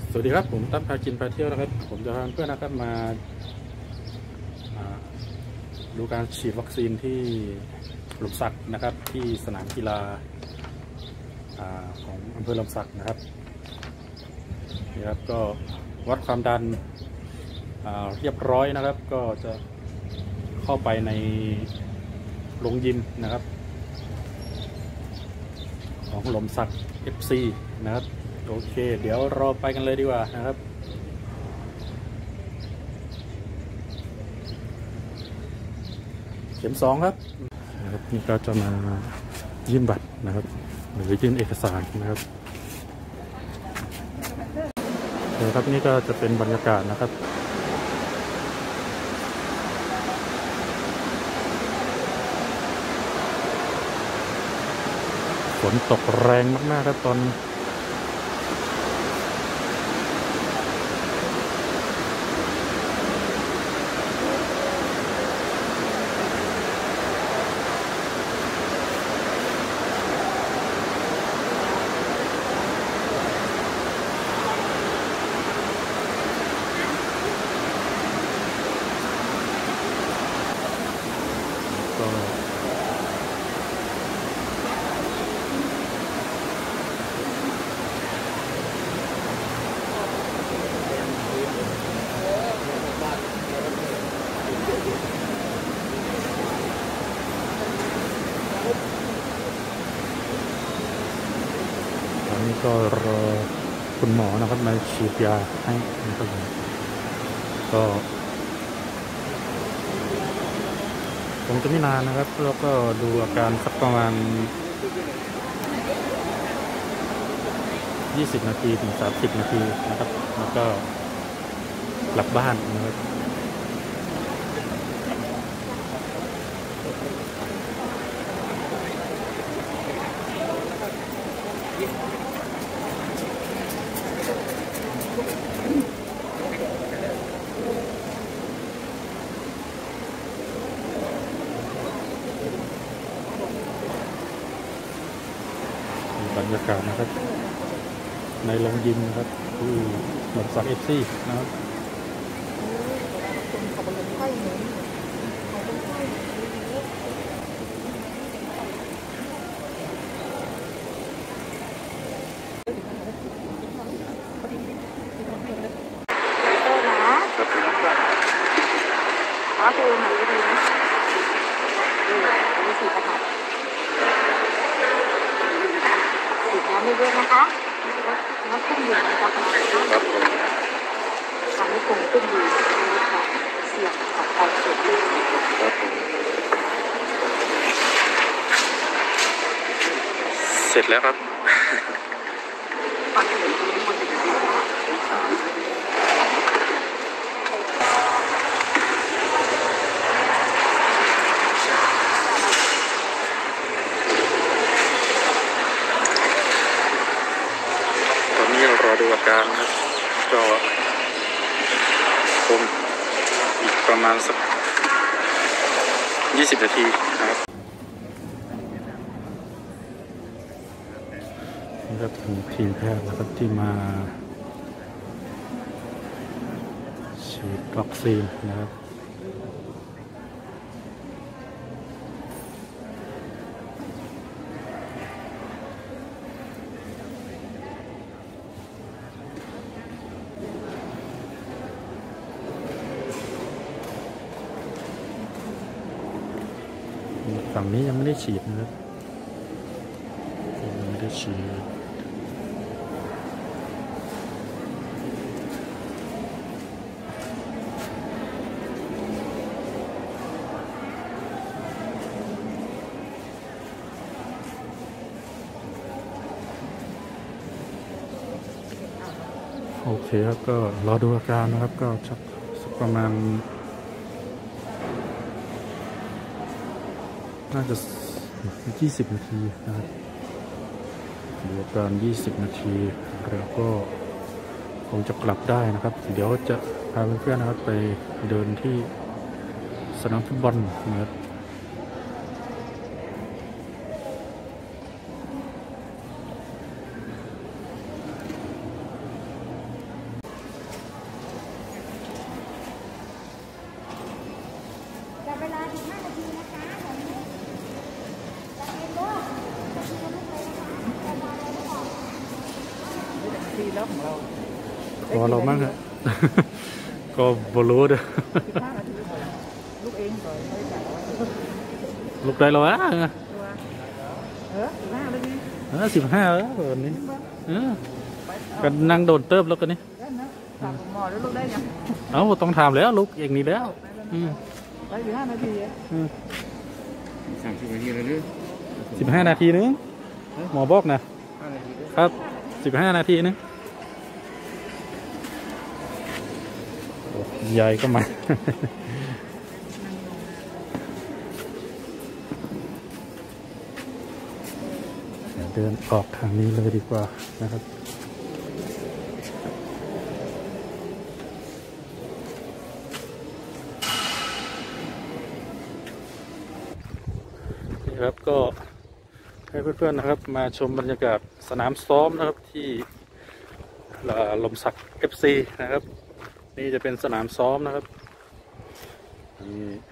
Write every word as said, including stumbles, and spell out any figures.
สวัสดีครับผมตั้มพากินพาเที่ยวนะครับผมจะพาเพื่อนนะครับมาดูการฉีดวัคซีนที่หลุมสักนะครับที่สนามกีฬาของอำเภอลำสักนะครับนี่ครับก็วัดความดันเรียบร้อยนะครับก็จะเข้าไปในโรงยิมนะครับของหลุมสัก เอฟ ซี นะครับโอเคเดี๋ยวเราไปกันเลยดีกว่านะครับเข็มสองครับนะครับนี่ก็จะมายื่นบัตรนะครับหรือยื่นเอกสารนะครับนะครับนี่ก็จะเป็นบรรยากาศนะครับฝนตกแรงมากๆครับตอนนี้ก็ตอนนี้ก็รอคุณหมอนะครับมาฉีดยาให้นะครับก็คงจะไม่นานนะครับแล้วก็ดูอาการสักประมาณยี่สิบนาทีถึงสามสิบนาทีนะครับแล้วก็กลับบ้านนะครับบรรยากาศนะครับในโรงยิมนะครับที่หลังสัก เอฟ ซี นะครับอ๋อดูหน่อยดีนะนี่อันนี้สีประทัดสีน้ำไม่เยอะนะคะน้ำขึ้นอยู่ในกระเพาะครับทำให้คงขึ้นอยู่นะคะเสียบกับไฟสุดเสร็จแล้วครับรอดูอาการนะครับก็คงอีกประมาณสักยี่สิบนาทีนะครับนี่ก็ถึงทีมแพทย์นะครับที่มาฉีดวัคซีนนะครับฝั่งนี้ยังไม่ได้ฉีดนะครับยังไม่ได้ฉีดโอเคครับก็รอดูอาการนะครับก็สักประมาณน่าจะยี่สิบนาทีนะครับดูอาการยี่สิบนาทีแล้วก็คงจะกลับได้นะครับเดี๋ยวจะพาเพื่อนๆนะครับไปเดินที่สนามฟุตบอลนะครับทีแล้วของเราพอเรามั่งฮะ ก็บรู้เด้อสิบห้านาทีลูกเองก่อนไม่จ่ายว่าลูกได้แล้ววะตัวเออสิบห้าเลยนี่เออสิบห้าแล้ววันนี้เออกันนั่งโดนเติบแล้วกันนี่ได้นะถามหมอแล้วลูกได้ยังเอ้าต้องถามแล้วลูกเองนี่แล้วอืมไปสิบห้านาทีอืมสามสิบนาทีแล้วหรือสิบห้านาทีนึงหมอบอกนะห้านาทีด้วยครับสิบห้านาทีนึงโอ้ใหญ่ก็มา เดินออกทางนี้เลยดีกว่านะครับนี่ครับก็ให้เพื่อนๆนะครับมาชมบรรยากาศสนามซ้อมนะครับที่ลมสัก เอฟ ซี นะครับนี่จะเป็นสนามซ้อมนะครับนี่